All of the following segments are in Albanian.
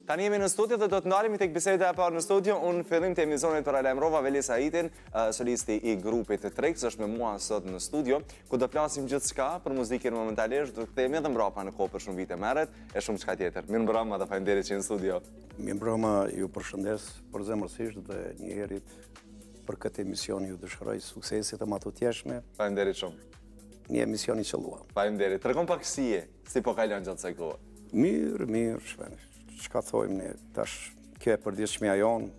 Tani jemi në studio dhe do të ndalemi tek biseda e parë në studio. Unë fillim të emisionit për lajmërova Velis Aitin, solisti i grupit të Trex, është me mua sot në studio, ku do flasim gjithçka për muzikën momentalisht, do të kthehemi edhe mbrapa në kohë për shumë vite merret, e shumë çka tjetër. Mirëmbrëma dhe faleminderit që në studio. Mirëmbrëma, ju përshëndes përzemërsisht dhe njëherit për këtë emision ju dëshiroj suksesit e matutjeshme. Faleminderit shumë. Një emision i qelluar. Faleminderit. Tregon pak si po kalon gjatë kësaj kohe. Mirë, shpesh. Çka thojmë ne, tash kjo e përditshmja jonë,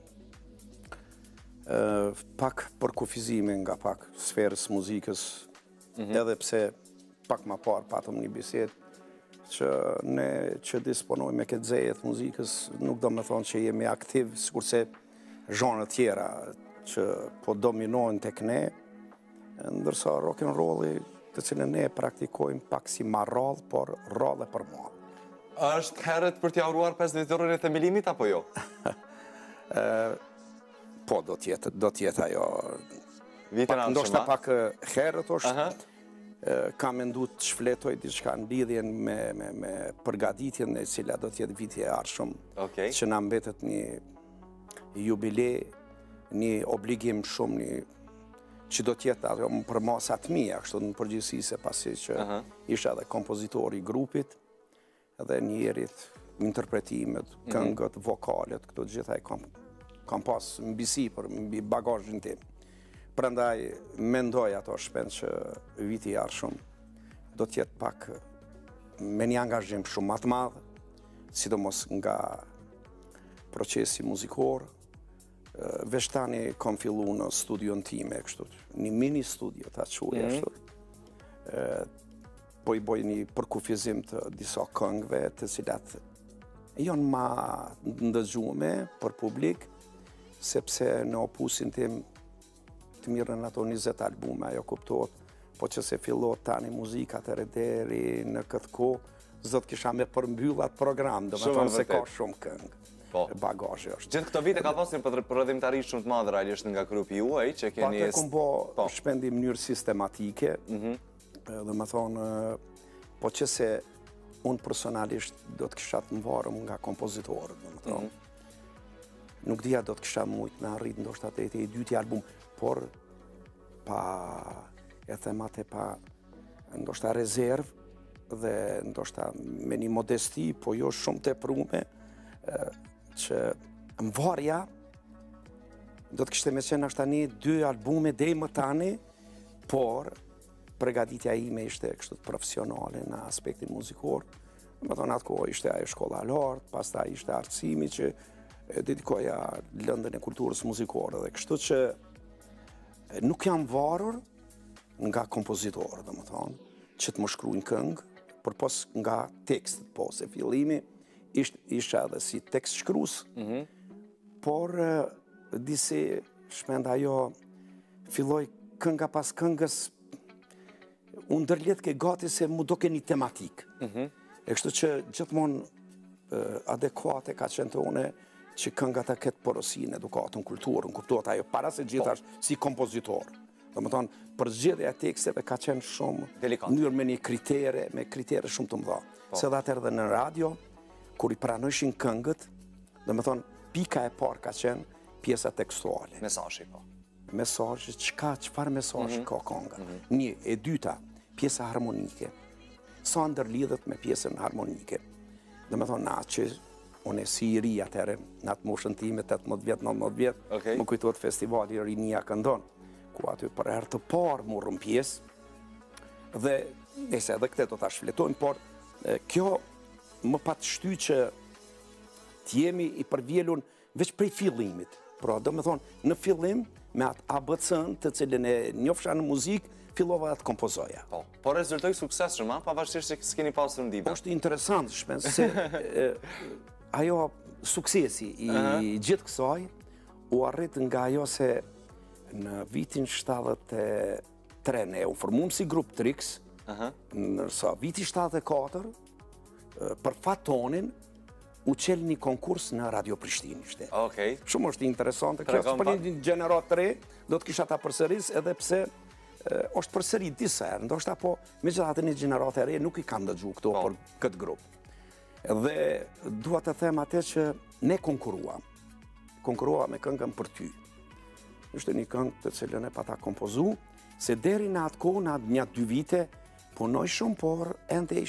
pak për kufizime nga pak sferës muzikës, edhe pse pak ma parë patëm një bisedë që ne që disponojmë me këtë zejet muzikës, nuk do me thonë që jemi aktiv, sikurse zhanët tjera që po dominojnë tek ne, ndërsa rock'n'rolli të cilën ne praktikojmë pak si marrall, por rall e për mall. Është herët për t'ja uruar 50 vjetorin e themelimit, apo jo? Po, do tjetë ajo. Ndoshta pak herët është, ka mendu të shfletoj diçka në lidhjen me përgatitjen e cila do tjetë viti e ardhshëm, që na mbetet një jubile, një obligim shumë, që do tjetë ajo për masat mija, kështu në përgjithësi se pasi që isha dhe kompozitori i grupit, edhe njerit, interpretimet, këngët, vokalet, këto gjithaj kam pas mbisi për mbi bagazhin tim. Prandaj mendoj ato shpend që viti i ardhshëm do t'jetë pak me një angazhim shumë më të madh, sidomos nga procesi muzikor. Veç tani kam fillu në studion time, kështu, një mini studio ta quaj ashtu. Po i boj një përkufizim të disa këngëve të cilat janë ma ndëgjume për publik, sepse në opusin tim të mirën ato 20 albume, ajo kuptohet, po që se fillot tani muzikat e deri në këtë kohë, zot kisha me përmbyllat program, dhe me thonë se ka shumë këngë. Bagazhi është. Gjithë këto vite ka pasur prodhimtari shumë të madh realisht nga grupi juaj, që keni... Pak e kom bo shpendi në mënyrë sistematike, dhe me thonë, po që se unë personalisht do të kisha të mvarëm nga kompozitorët, dhe me thonë. Nuk dhja do të kisha mujtë me arrit ndoshta të i dyti album, por pa e themate pa ndoshta rezervë dhe ndoshta me një modesti, po jo shumë të prume, që mvarja do të kishte me qenë ashtë tani 2 albume dhe më tani, por pregaditja ime ishte kështu të profesionale në aspektin muzikor. Më thonë atë kohë ishte ajo shkolla lartë, pastaj ishte artësimi që dedikoja lëndën e kulturës muzikore dhe kështu që nuk jam varur nga kompozitorë, dhe më thonë, që të më shkruajnë këngë, por pos nga tekstet, po se fillimi isha edhe si tekst shkrues, por disi shpend ajo filloj kënga pas këngës, unë ndërlidh ke gati se mu doke një tematik. E kështu që gjithmonë adekuate ka qenë të une që kënga ta ketë porosin, edukatën, kulturën, kuptohet ajo para se gjithash si kompozitor. Do më thonë, përzgjedhja e teksteve ka qenë shumë njërë me një kritere shumë të mëdha. Se dhe atër dhe në radio, kur i pranojshin këngët, do më thonë, pika e parë ka qenë pjesa tekstuale. Mesazhi, po. Mesazhi, çfarë mesazhi ka kënga. Një, e dyta, pjesa harmonike. Sa ndërlidhet me pjesën harmonike. Do më thonë, na që unë e si i ri atëre, në atë moshën time, 18 vjetë, 19 vjetë, më kujtohet festivali Rinia Këndon, ku aty për herë të parë morëm pjesë, dhe nëse edhe këte do të shfletojmë, por kjo më patë shty që t'jemi i përvjelun veç prej fillimit. Pra, do me thonë, në fillim, me atë ABC-n të cilën e njofsha në muzikë, fillova atë kompozoja. Po rezultoj sukses shumë, pavarësisht që s'keni pasur ndihmë. Është interesant, shpen, se ajo suksesi i gjithë kësaj u arrit nga ajo se në vitin 73 ne u formum si grup Trex, nërsa viti 74, për fat tonin, u qel një konkurs në Radio Prishtinë ishte. Shumë është interesante, kjo së për një gjenerat 3, do të kisha ta përsëris edhe pse është përsërit disa herë, ndoshta po me gjithatë një gjenerat e re nuk i kam dëgju këto për këtë grup. Dhe dua të them atë që ne konkuruam. Konkuruam me këngën Për ty. Ishte një këngë të cilën e pata kompozu, se deri në atë kohë, në një 2 vite, punoj shumë, por ende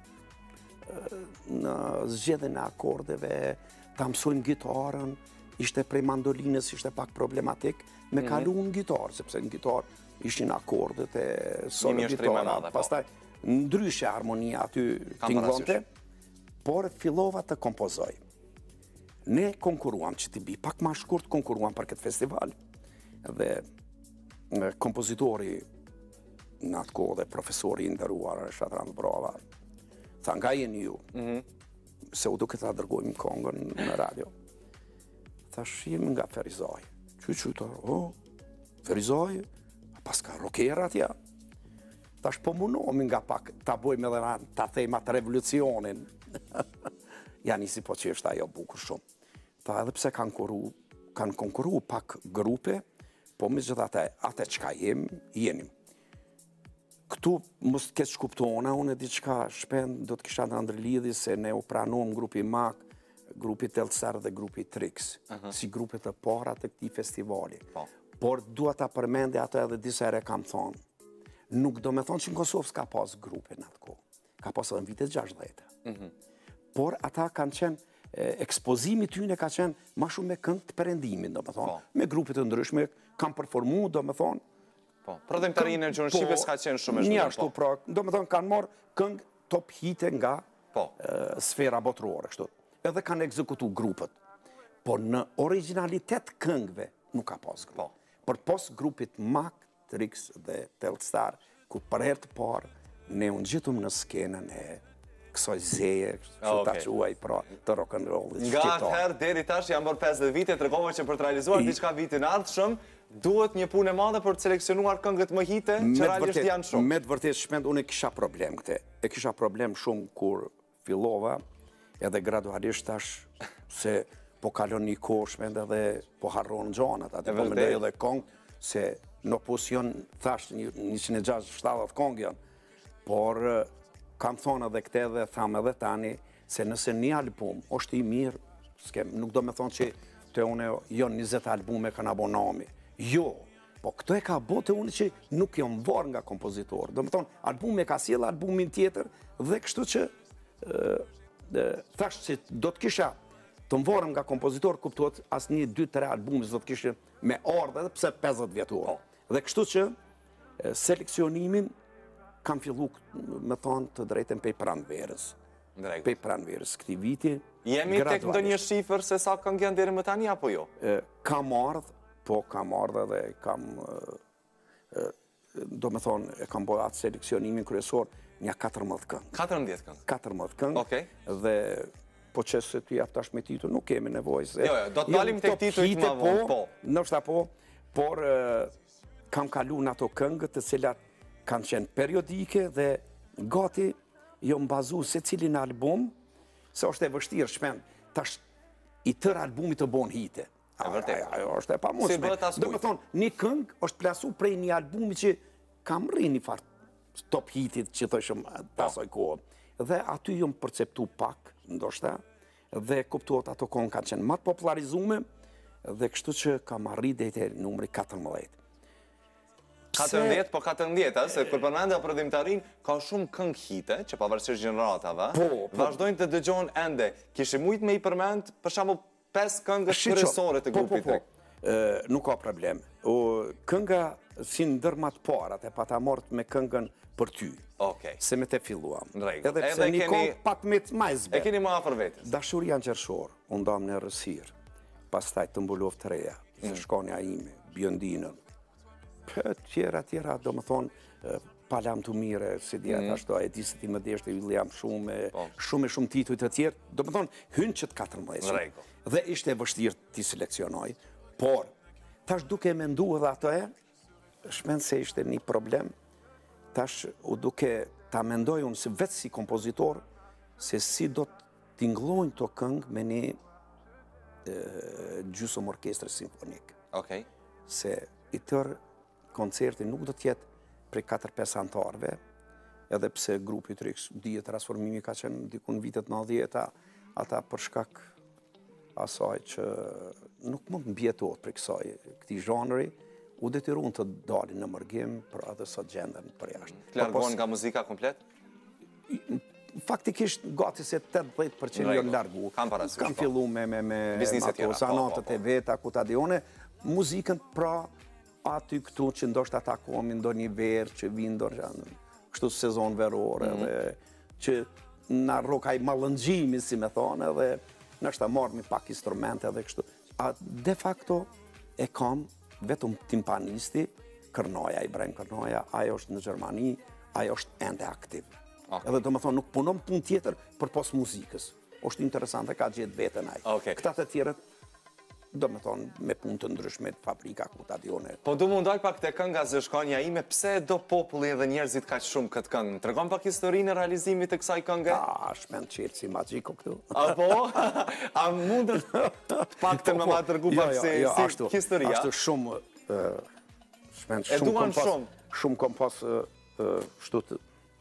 shumë në zgjedhjen e akordeve, ta mësojmë gitarën, ishte prej mandolinës, ishte pak problematik, me kalu në gitarë, sepse në gitarë ishin akordet e solo gitara, pastaj ndryshe harmonia aty tinglonte, por fillova të kompozoj. Ne konkuruam, që t'i bi pak ma shkurt, konkuruam për këtë festival. Dhe kompozitori në atë kohë dhe profesori i nderuar Shatrand Brava, tha nga jeni ju, se u duke ta dërgojmë këngën në radio. Thash jemi nga Ferizaj. Qyta, Ferizaj, pas ka rockera atja. Tash po munohemi nga pak, ta bojmë edhe ta thejmë atë revolucionin. Ja nisi po që është ajo bukur shumë. Ta edhe pse kanë konkuru pak grupe, po me gjithë atë qka jenim. Këtu mos të keq kuptona, unë e diçka shpend do të kisha në ndërlidhi se ne u pranuam grupi MAK, grupi Telstar dhe grupi Trix, si grupe të para të këtij festivali. Por dua ta përmende ato edhe disa herë kam thonë. Nuk do me thonë që në Kosovë s'ka pas grupe në atë kohë. Ka pas edhe në vitet 60. Por ata kanë qenë, ekspozimi tyne ka qenë ma shumë me këngë të perëndimin, do me thonë. Me grupe të ndryshme, kam performu, do me thonë. Prodhimtarinë e gjuhën shqipe s'ka qenë shumë e shumë. Një ashtu, pra, do me thonë kanë marrë këngë top hite nga sfera botërore, kështu. Edhe kanë ekzekutu grupët. Por në originalitet këngëve nuk ka pas grupë. Por pos grupit MAK, Trix dhe Telstar, ku për herë të parë, ne unë gjithum në skenën e kësoj zeje, që ta quaj pra të rock'n'rollit. Nga atëherë deri tash janë bërë 50 vite, tregove që për të realizuar diçka vitin ardhshëm, duhet një punë e madhe për të seleksionuar këngët më hite, që realisht janë shumë. Me të vërtet shpend, unë e kisha problem këte. E kisha problem shumë kur fillova, edhe gradualisht tash se po kalon një kohë shpend edhe po harron gjanat, atë po mendoj edhe këngë, se në opozicion thash 160-170 këngë janë, por kam thonë edhe këte dhe tham edhe tani, se nëse një album është i mirë, nuk do me thonë që të une jo 20 albume kanë abonami. Jo, po këto e ka bote unë që nuk jom varë nga kompozitor. Do me thonë, albume ka sjellë albumin tjetër dhe kështu që thash që do të kisha të më varëm nga kompozitor, kuptuat as një 2-3 albume do të kishin me ardhe edhe pse 50 vjetuar. Dhe kështu që seleksionimin kam fillu, me thonë, të drejten pej pranverës. Pej pranverës këti viti. Jemi tek ndonjë shifër se sa këngë janë deri më tani, apo jo? Kam ardhë dhe kam, do me thonë, e kam bërë atë seleksionimin kryesor, një 14 këngë. 14 këngë? 14 këngë. Dhe po që se të jaftash me titu, nuk kemi nevojë. Jo, do të dalim tek titujt më vonë, po. Nështë po, por kam kalu në ato këngët të cilat kanë qenë periodike dhe gati jo mbazu se cilin album, se është e vështirë shpend, tash i tërë albumit të bon hite. Ajo është e pa mundshme. Si bëhet as do me thonë, një këngë është plasu prej një albumi që kam rrini farë top hitit që thëshëm pasoj kohë. Dhe aty jom perceptu pak, ndoshta, dhe kuptuot ato këngë kanë qenë matë popularizume, dhe kështu që kam arrit dhe i numri 14. 14, po 14, se kur përmendja prodhimtarin, ka shumë këngë hite, që pavarësisht gjeneratave, vazhdojnë të dëgjohen ende. Kishë mujt me i përmend, për shembull 5 këngët kryesore të grupit të. Nuk ka problem. Kënga si ndërmat parat e pa ta mort me këngën Për ty. Se me te filluam. Edhe pse një këngë pak me të majzbe. E keni më afër vetes. Dashuria në qershor, unë dam në rësir, pastaj të mbulov të reja, se shkonja ime, Bjondinën, tjera, do më thonë, palam të mire, si djetë ashtu, e disë ti më deshte, William shumë tituj të tjerë, do më thonë, hynë që të 14. Dhe ishte e vështirë ti seleksionoj, por, tash duke me ndu edhe ato shmenë se ishte një problem, tash u duke ta mendoj unë si vetë si kompozitor, se si do të tinglojnë të këngë me një gjysëm orkestrë simfonik. Se i tërë koncerti nuk do tjetë prej 4-5 antarëve, edhe pse grupi Trix dije transformimi ka qenë diku në vitet 90-ta, ata për shkak asaj që nuk mund mbjetohet për këtij zhanri, u detyruan të dalin në mërgim, pra edhe sot gjenden për jashtë. Largohen nga muzika komplet? Faktikisht gati se 80% janë largu. Kam fillu me ato zanatët e veta, ku ta dione, muzikën pra aty këtu që ndoshta takohemi ndonjë verë që vindor kështu sezon veror edhe që na rrokaj mallënxhimi, si me thonë, edhe nështë marrmi pak instrumente edhe kështu. De facto e kam vetëm timpanisti, Kërnoja, Ibrahim Kërnoja, ajo është në Gjermani, ajo është ende aktiv. Edhe do më thonë, nuk punon pun tjetër për pos muzikës. është interesante, ka gjithë vetën aj. Këta të tjerët, do me thonë, me punë të ndryshme, fabrika, ku ta dione. Po du mundoj pak të kënga zëshkonja ime, pse do populli edhe njerëzit ka shumë këtë këngë? Tregon pak historinë e realizimit të kësaj këngë? Shpend qërë si magjiko këtu. A po? A mundët pak të me ma tërgu pak si historia? Ashtu shumë, shumë kom pas shtu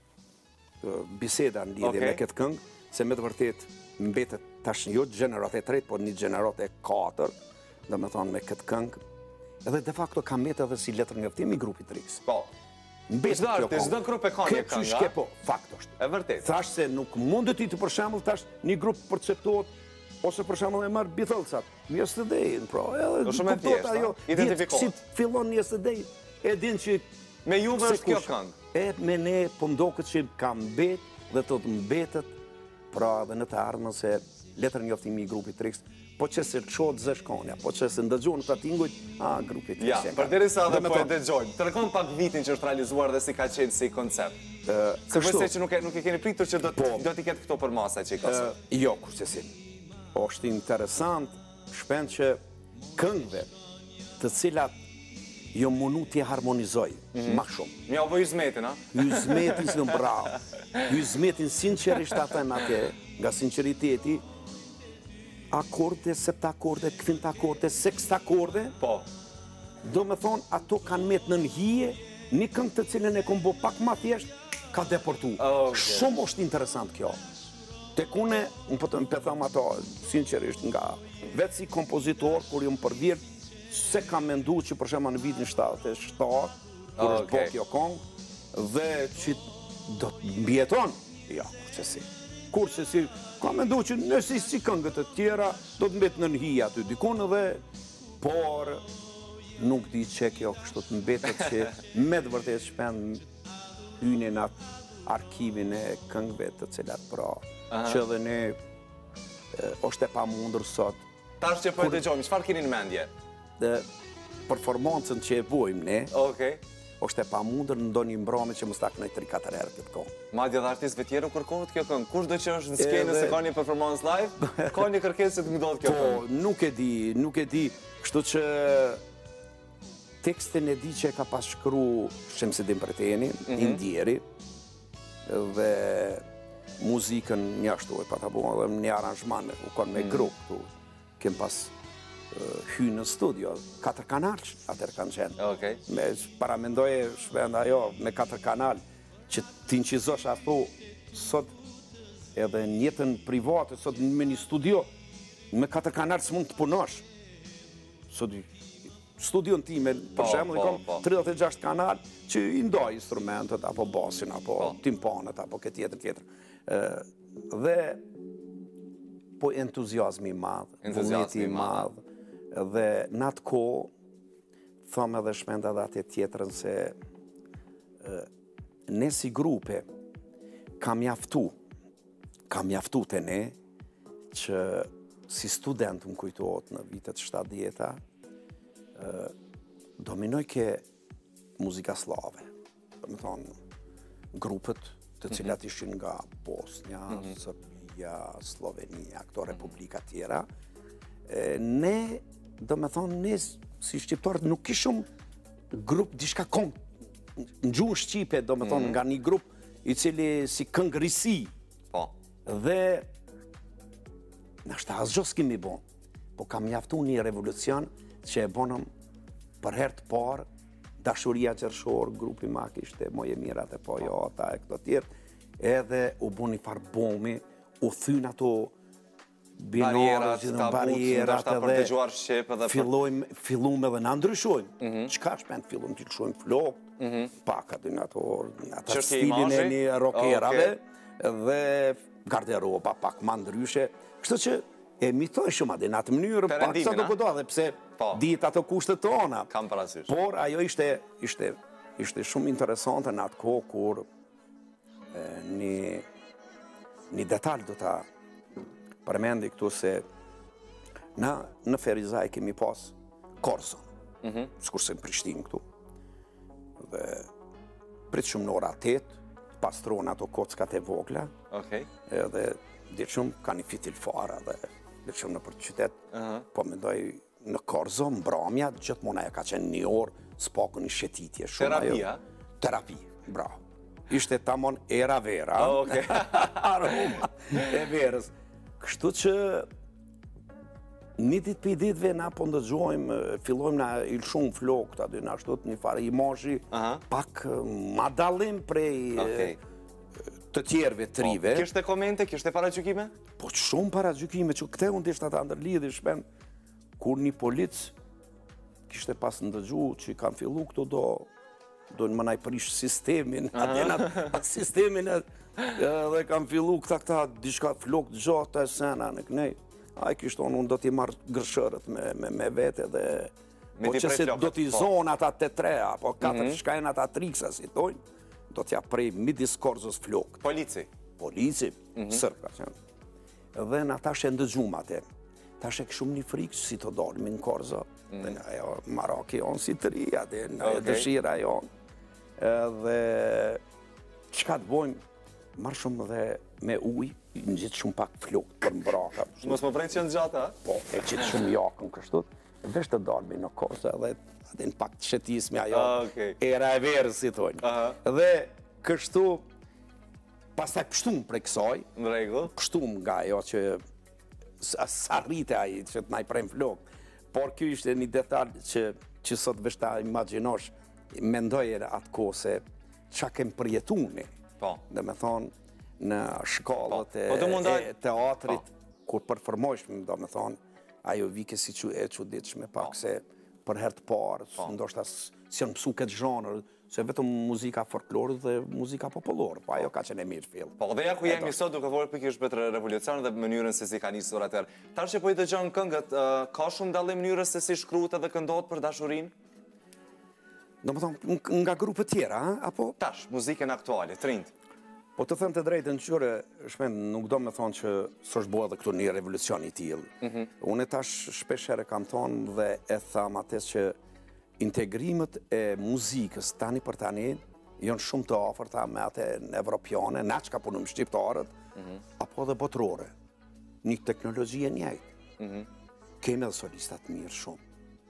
biseda në lidhje me këtë këngë, se me të vërtet mbetet tash jo gjenerat e tretë, por një gjenerat e 4, dhe me thonë me këtë këngë, edhe de facto ka mbetë edhe si letër njoftim i grupit Trix. Po. Mbetet kjo këngë. Çdo grup e ka një këngë, a? Po, fakt është. E vërtet. Thash se nuk mundet ti të për shembull tash një grup perceptohet ose për shembull e marr Beatlesat, Yesterday, pra, edhe shumë e thjeshtë, identifikohet. Si fillon Yesterday, e din që me juve është kjo këngë. E me ne po ndoket që ka mbet dhe të mbetet, pra dhe në të ardhmen se letër njoftimi i grupit Trix, po që se qotë zëshkonja, po që se ndëgjohen të atingujt, grupit Trix. Ja, përderisa dhe po e dëgjojmë, të rekon pak vitin që është realizuar dhe si ka qenë si koncept. Se përse që nuk e keni pritur që do t'i ketë këto për masa që i ka së? Jo, kurse si. Është interesant, shpend që këngëve të cilat jo mundu t'i harmonizoj, ma shumë. Mja po Yzmetin, a? Yzmetin së në bravo. Yzmetin sinqerisht atëm atje, nga sinceriteti, akorde, septakorde, kvintakorde, sekstakorde, po. Do me thonë, ato kanë metë në nhije, një këngë të cilën e kom bo pak ma thjesht, ka deportu. Shumë është interesant kjo. Tek une, më pëtham ato, sinqerisht nga, vetë si kompozitor, kur ju më përvirë, se kam mendu që për shema në vitin 77, kur është bo kjo kongë, dhe që do të mbjeton, ja, kurse si, kam mendu që nësi si këngët e tjera, do të mbet në nhija të dikun dhe, por nuk di që kjo kështu të mbetet që me të vërtet shpend hynin atë arkivin e këngëve të cilat pra, që dhe ne është e pa mundur sot. Tash që po e dëgjojmë, çfarë keni në mendje? Performancën që e bojmë ne, është e pa mundër në ndonjë mbrome që më stakë në 3-4 herë këtë kohë. Madje dhe artistëve tjerë kërkohet kjo këngë. Kush do që është në skenë se ka një performance live, ka një kërkesë se të ndodhë kjo këngë. Po, nuk e di, kështu që tekstin e di që e ka pas shkru Shemsedin Preteni, Indjeri, dhe muzikën një ashtu e pa të bua dhe një aranjman, u konë me grupë, kem pas hynë në studio, 4 kanalë atër kanë qenë. Me paramendoje shpenda jo, me 4 kanalë, që t'inqizosh ato sot edhe njetën private, sot me një studio, me 4 kanalë s'mund të punosh. Sot studion time, për shemë, i kom 36 kanalë, që i ndoj instrumentet, apo basin, apo timpanet, apo këtë tjetër. Dhe po entuziasmi madhë, vullneti madhë, dhe në atë ko, thëmë edhe shpenda dhe atë tjetërën se ne si grupe kam jaftu të ne që si student më kujtohet në vitet 70-ta dominoj ke muzika slave. Dhe me thonë, grupet të cilat ishin nga Bosnia, Serbia, Slovenia, këto republika tjera, ne do me thonë, ne si shqiptarët nuk ishëm grup dishka kom, në gjuhën Shqipe, do me thonë, nga një grup i cili si këngërisi. Dhe nështë asgjë s'kemi bon, po kam jaftu një revolucion që e bonëm për herë të parë Dashuria qershor, grupi mak ishte Moje Mirat e Pojata e këto tjerë, edhe u bu një farë bomi, u thyn ato barierat, barierat edhe fillum edhe na ndryshojmë. Çka shpend fillum të lëshojmë flok, pak aty në ato stilin e një rockerave, dhe garderoba pak ma ndryshe. Kështu që emitoj shumë atë në atë mënyrë, pak sa do këto, dhe pse ditë ato kushtet tona. Kam parasysh. Por ajo ishte shumë interesante në atë kohë kur një detalj do ta përmendi këtu se na në Ferizaj kemi pas Korzon, s'kurse në Prishtinë këtu. Dhe prit shumë në ora 8, pastron ato kockat e vogla, edhe dhe shumë ka një fitil fara dhe dhe shumë në për qytet, po mendoj në Korzon, mbromja, gjithmona e ka qenë një orë, s'paku një shetitje shumë. Terapia? Terapi, bravo. Ishte tamon era vera, aroma e verës. Kështu që një ditë për ditëve na po ndëgjojmë, fillojmë na ilshun flok, aty na shtot një farë imazhi, pak ma dallim prej të tjerëve trive. Kishte komente, kishte paragjykime? Po shumë paragjykime, që këte unë dishtë ata ndërlidhi shpen, kur një polic kishte pas ndëgju që kanë fillu këto do në mënaj prish sistemin, atë sistemin dhe kanë fillu këta diçka flok gjata e sena në kënej. A i kishtë unë do t'i marrë gërshërët me vete dhe po që se do t'i zonë ata të trea, po 4 shkajnë ata triksa si tojnë, do t'ja prej midis Korzës flok. Polici? Polici, sërka qenë. Dhe në ta shë ndëgjum atë. Ta shë këshumë një frikë si të dormi në Korzo. Dhe nga jo Maraki jonë si të ria, dhe nga dëshira jonë. Dhe qka të bojmë, marrë shumë dhe me uj, në gjithë shumë pak flok për mbraka. Mos më prejtë që në gjata, ha? Po, e gjithë shumë jakën kështut. Vesh të dormi në Korzo, dhe në pak të shetismi ajo, era e verës, si thonë. Dhe kështu, pastaj pështum prej kësaj, në rregull, pështum nga ajo që s'arrite ai që të na i prem flok. Por kjo ishte një detalj që sot vesh ta imagjinosh, mendoje atë kohë se qa kem përjetuni. Dhe me thonë, në shkallët e teatrit, kur përformojsh, do me thonë, ajo vike si që e çuditshme pak se për herë të parë, ndoshta si janë mësu këtë zhanër, se vetëm muzika folklorë dhe muzika popullore, po ajo ka qenë e mirë fill. Po dhe ja ku jemi sot duke folur pikërisht për revolucion dhe mënyrën se si ka nisur atëherë. Tash që po i dëgjon këngët, ka shumë dallim mënyrës se si shkruhet edhe këndohet për dashurinë? Domethënë nga grupe tjera, apo tash muzikën aktuale, trind. Po të them të drejtën, qyre, shpend, nuk do me thonë që s'është bua dhe këtu një revolucion i tillë. Unë tash shpesh herë kam thonë dhe e tham atës që integrimet e muzikës tani për tani janë shumë të afërta me atë evropiane, na çka punojmë shqiptarët, apo dhe botërore. Një teknologji e njëjtë. Kemi edhe solistat mirë shumë.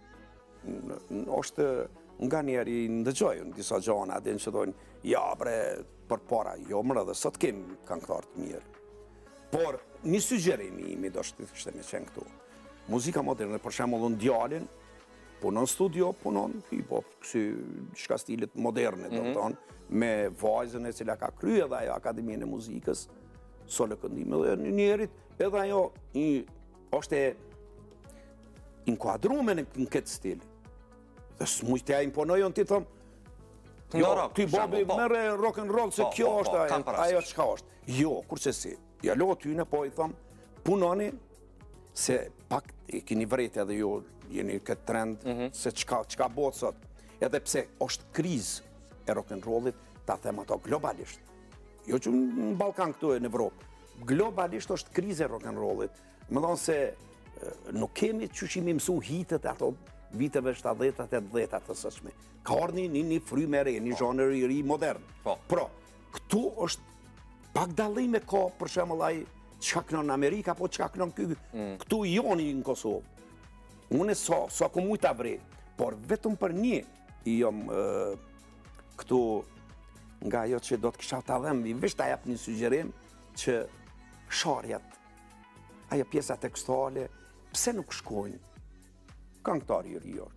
Është nga njeri ndëgjoj në disa gjona, adin që dojnë, ja bre, për para, jo mërë dhe sot kemi këngëtar të mirë. Por, një sugjerimi imi do shtë me qenë këtu. Muzika moderne, për shembull në djalin, punon studio, punon hip-hop, kësi qka stilit moderne, do të tonë, me vajzën e cila ka krye dhe ajo Akademinë e Muzikës, sole këndime dhe njerit, edhe ajo është e inkuadrume në këtë stil. Dhe s'mujtë ja imponojon ti thëmë, jo, ti babi mere rock'n'roll se kjo është ajo qka është. Jo, kurse si, ja lo tyne po i thëmë, punoni se pak i kini vrejt edhe jo jeni këtë trend se qka botë sot. Edhe pse është kriz e rock'n'rollit, ta them ato globalisht. Jo që në Balkan këtu e në Evropë. Globalisht është kriz e rock'n'rollit. Më thonë se nuk kemi që që imi mësu hitet ato viteve 70-80 të sëshme. Ka orë një frymë e re, një zhanër i ri modern. Pro, këtu është pak dallime ka, për shembull ai çka kënon në Amerikë apo çka kënon këtu joni në Kosovë. Unë so ku mujta vrej, por vetëm për një jam këtu nga ajo që do të kisha ta dhem, veç ta jap një sugjerim që sharjat, ajo pjesa tekstuale, pse nuk shkojnë këngëtari i ri,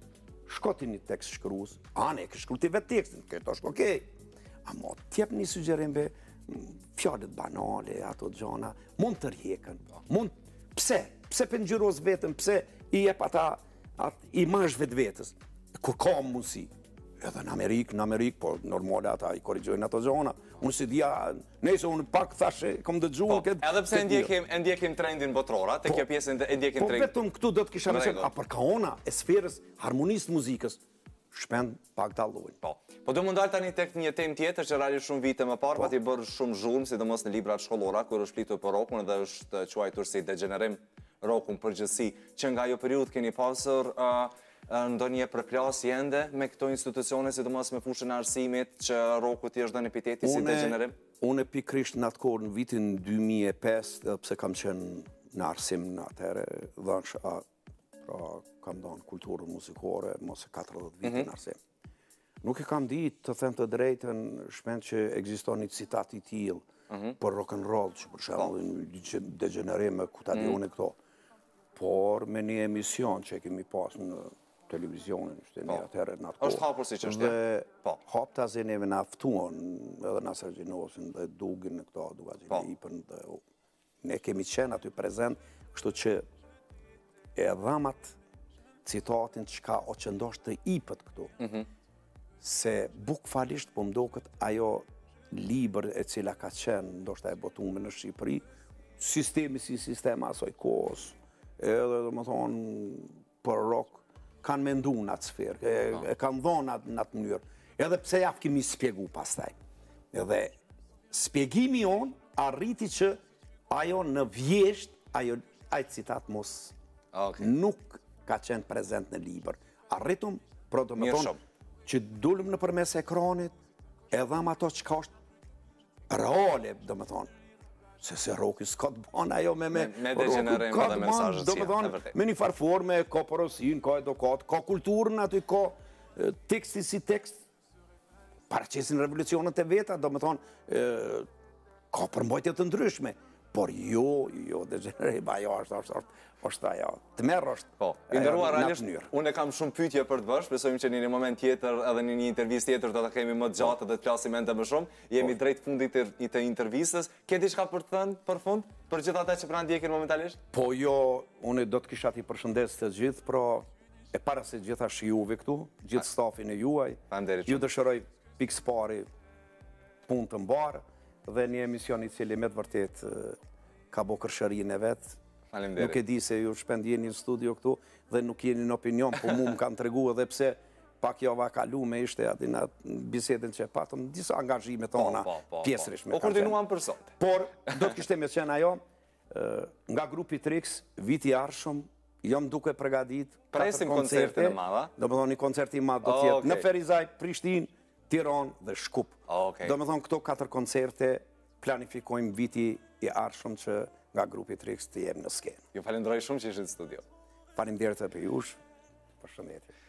shko ti një tekst shkruas, ne ke shkru ti vetë tekstin, këto është okej. Amo, t'jep një sugjerim be fjalët banale, ato gjana, mund të rjekën, pse për ngjyros vetën, pse i jep ata imazh vetës, kur ka mundësi. Edhe në Amerikë, po normale ata i korrigjojnë ato gjona. Unë si dhja, nëse unë pak thashe, kom dëgjuar këtë... Edhe pse ndjekim trendin botrora, të kjo pjesën ndjekim trendin... Po vetëm këtu do të kisha mësën, për ka ona e sferës harmonisë muzikës, shpend pak dallojnë. Po do mundal tani tek një temë tjetër që realisht shumë vite më parë, pati bërë shumë zhurmë, sidomos në librat shkollora, kur është flitur për rockun dhe është quajtur si degenerim rockun përgjithësi, që nga ajo periudhë keni pasur ndonjë përplasje ende me këto institucione, sidomos me fushën e arsimit, që rocku ti është dhënë epiteti si degenerim? Unë pikrisht në atë kohë, në vitin 2005, pse kam qenë në arsim në atëherë, pra kam dhënë kulturën muzikore, mos e 40 vite në arsim. Nuk e kam ditë të them të drejtën, shpend që ekziston një citat i tillë për rock and roll, që për shembull degenerim ku ta diunë këto. Por me një emision që kemi pas në televizionin, ishte një atëherë në atë kohë. Është hapur si çështje. Dhe haptazi neve na ftuan edhe na Sergjinosin dhe Dugin në këto, Dugazin Ipën dhe ne kemi qenë aty prezent, kështu që e dhamat citatin çka o që ndoshtë të Ipët këtu. Se bukfalisht po mdokët ajo libër e cila ka qenë ndoshta e botuar në Shqipëri, sistemi si sistema asoj kohës, edhe dhe më thonë për rock, kanë mendu në atë sferë, e kanë dhonë në atë mënyrë. Edhe pse jafë kemi spjegu pastaj. Edhe spjegimi jonë arriti që ajo në vjesht, ajë citat mos nuk ka qenë prezent në libër. Arritëm, pro do më thonë, që dulëm në përmes ekranit, edham ato që ka është reale, do më thonë. Se roki s'ka të banë ajo me degenerim dhe mesazhet si janë. Me një farforme, ka porosin, ka edukat, ka kulturën aty, ka teksti si tekst, paraqesin revolucionet e veta, do më thonë, ka përmbajtje të ndryshme. Por jo, degenerim, ajo është ajo, të merë është. Po, inderuar realisht, unë e kam shumë pyetje për të bësh, besojmë që në një moment tjetër edhe në një intervistë tjetër do të kemi më të gjatë dhe të flasim ende më shumë. Jemi drejt fundit të intervistës. Ke diçka për të thënë për fund, për gjithë ata që pra ndjekin momentalisht? Po jo, unë do të kisha t'i përshëndes të gjithë, pro e para se gjitha shijuve këtu, gjithë stafin e juaj, ju dëshiroj pikë pari punë të mbarë, dhe një emision i cili me të vërtet ka bo kërshërin e vetë. Nuk e di se ju shpend jeni në studio këtu dhe nuk jeni në opinion, po mu më kanë tregu edhe pse pak java kalu me ishte ati në bisedin që patëm, disa angazhime tona pjesërish me kanë qenë. Po koordinuam për sot. Por, do të kishte me qenë ajo, nga grupi Trix, viti arshëm, jam duke pregadit presim koncertin e madha. Do më thonë një koncert i madh do tjetë në Ferizaj, Prishtinë, Tiranë dhe Shkup. Do me thonë këto 4 koncerte planifikojmë viti i arshëm që nga grupi Trix të jemë në skenë. Ju falenderoj shumë që ishit në studio. Faleminderit për jush. Përshëndetje.